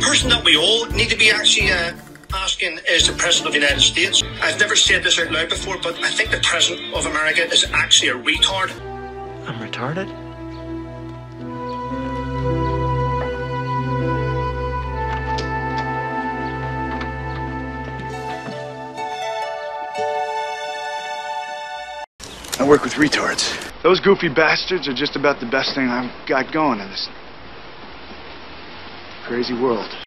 person that we all need to be actually asking is the President of the United States. I've never said this out loud before, but I think the President of America is actually a retard. I'm retarded? I work with retards. Those goofy bastards are just about the best thing I've got going in this crazy world.